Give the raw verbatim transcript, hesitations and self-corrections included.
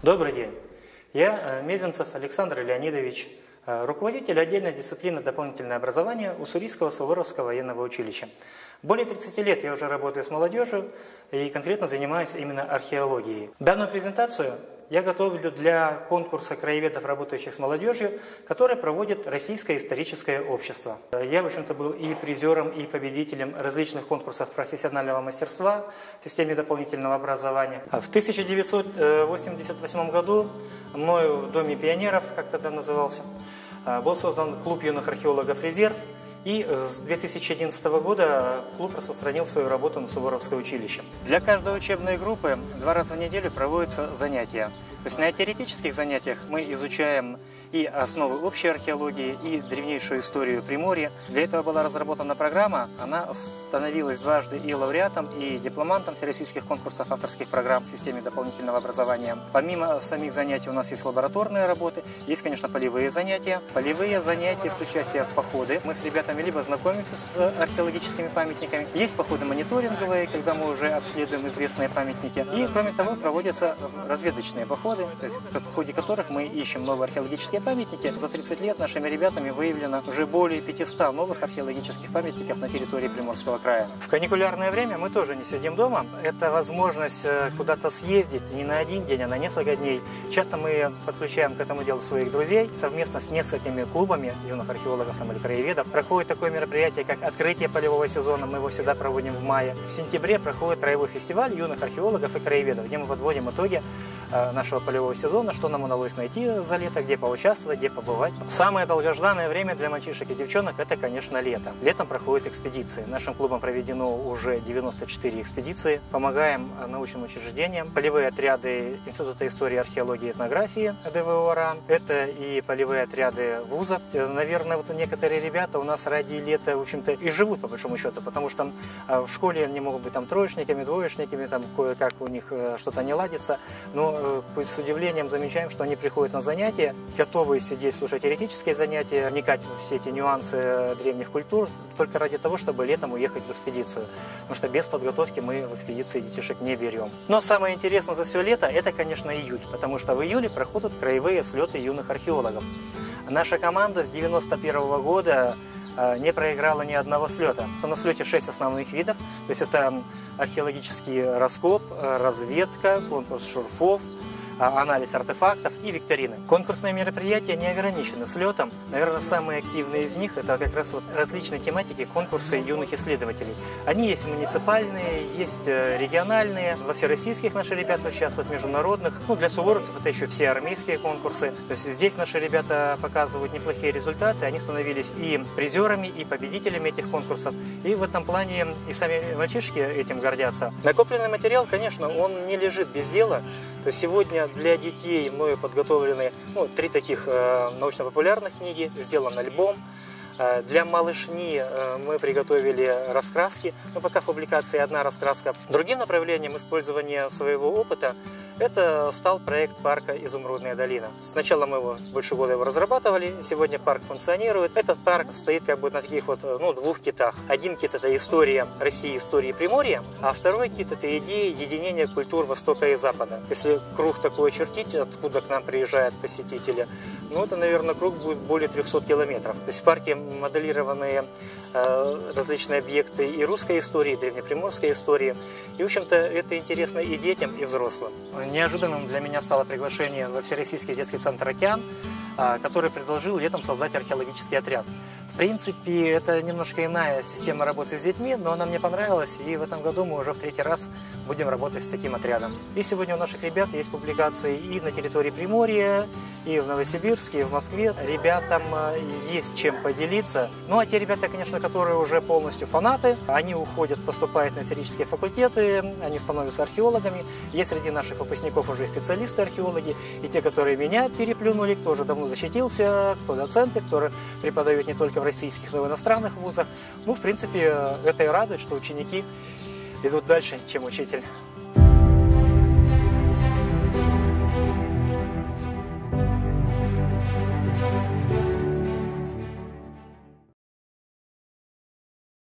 Добрый день. Я Мезенцев Александр Леонидович, руководитель отдельной дисциплины дополнительное образование Уссурийского Суворовского военного училища. Более тридцати лет я уже работаю с молодежью и конкретно занимаюсь именно археологией. Данную презентацию я готовлю для конкурса краеведов, работающих с молодежью, который проводит Российское историческое общество. Я, в общем-то, был и призером, и победителем различных конкурсов профессионального мастерства в системе дополнительного образования. В тысяча девятьсот восемьдесят восьмом году мною в Доме пионеров, как тогда назывался, был создан клуб юных археологов «Резерв». И с две тысячи одиннадцатого года клуб распространил свою работу на Суворовское училище. Для каждой учебной группы два раза в неделю проводятся занятия. То есть на теоретических занятиях мы изучаем и основы общей археологии, и древнейшую историю Приморья. Для этого была разработана программа, она становилась дважды и лауреатом, и дипломантом всероссийских конкурсов авторских программ в системе дополнительного образования. Помимо самих занятий у нас есть лабораторные работы, есть, конечно, полевые занятия. Полевые занятия включают в себя походы. Мы с ребятами либо знакомимся с археологическими памятниками, есть походы мониторинговые, когда мы уже обследуем известные памятники. И, кроме того, проводятся разведочные походы, то есть в ходе которых мы ищем новые археологические памятники. За тридцать лет нашими ребятами выявлено уже более пятисот новых археологических памятников на территории Приморского края. В каникулярное время мы тоже не сидим дома. Это возможность куда-то съездить не на один день, а на несколько дней. Часто мы подключаем к этому делу своих друзей. Совместно с несколькими клубами юных археологов или краеведов проходит такое мероприятие, как открытие полевого сезона. Мы его всегда проводим в мае. В сентябре проходит краевой фестиваль юных археологов и краеведов, где мы подводим итоги нашего полевого сезона, что нам удалось найти за лето, где поучаствовать, где побывать. Самое долгожданное время для мальчишек и девчонок – это, конечно, лето. Летом проходят экспедиции. Нашим клубом проведено уже девяносто четыре экспедиции. Помогаем научным учреждениям. Полевые отряды Института истории, археологии и этнографии ДВО РАН. Это и полевые отряды вузов. Наверное, вот некоторые ребята у нас ради лета, в общем-то, и живут, по большому счету, потому что в школе они могут быть там троечниками, двоечниками, там кое-как у них что-то не ладится. Но с удивлением замечаем, что они приходят на занятия, готовы сидеть, слушать теоретические занятия, вникать в все эти нюансы древних культур, только ради того, чтобы летом уехать в экспедицию. Потому что без подготовки мы в экспедиции детишек не берем. Но самое интересное за все лето – это, конечно, июль, потому что в июле проходят краевые слеты юных археологов. Наша команда с девяносто первого года не проиграла ни одного слета. На слете шесть основных видов, то есть это археологический раскоп, разведка, конкурс шурфов, анализ артефактов и викторины. Конкурсные мероприятия не ограничены слетом. Наверное, самые активные из них – это как раз вот различные тематики конкурсы юных исследователей. Они есть муниципальные, есть региональные. Во всероссийских наши ребята участвуют, в международных. Ну, для суворовцев это еще все армейские конкурсы. То есть здесь наши ребята показывают неплохие результаты. Они становились и призерами, и победителями этих конкурсов. И в этом плане и сами мальчишки этим гордятся. Накопленный материал, конечно, он не лежит без дела. То есть сегодня для детей мною подготовлены ну, три таких э, научно-популярных книги, сделан альбом. Э, для малышни э, мы приготовили раскраски, но пока в публикации одна раскраска. Другим направлением использования своего опыта это стал проект парка «Изумрудная долина». Сначала мы его больше года его разрабатывали, сегодня парк функционирует. Этот парк стоит как бы на таких вот ну, двух китах. Один кит – это история России, истории Приморья, а второй кит – это идея единения культур Востока и Запада. Если круг такой очертить, откуда к нам приезжают посетители, ну это, наверное, круг будет более трёхсот километров. То есть в парке моделированные э, различные объекты и русской истории, и древнеприморской истории. И, в общем-то, это интересно и детям, и взрослым. Неожиданным для меня стало приглашение во Всероссийский детский центр «Океан», который предложил летом создать археологический отряд. В принципе, это немножко иная система работы с детьми, но она мне понравилась, и в этом году мы уже в третий раз будем работать с таким отрядом. И сегодня у наших ребят есть публикации и на территории Приморья, и в Новосибирске, и в Москве. Ребятам есть чем поделиться. Ну, а те ребята, конечно, которые уже полностью фанаты, они уходят, поступают на исторические факультеты, они становятся археологами. Есть среди наших выпускников уже специалисты-археологи, и те, которые меня переплюнули, кто уже давно защитился, кто доценты, кто преподает не только в российских, но и в иностранных вузах. Ну, в принципе, это и радует, что ученики идут дальше, чем учитель.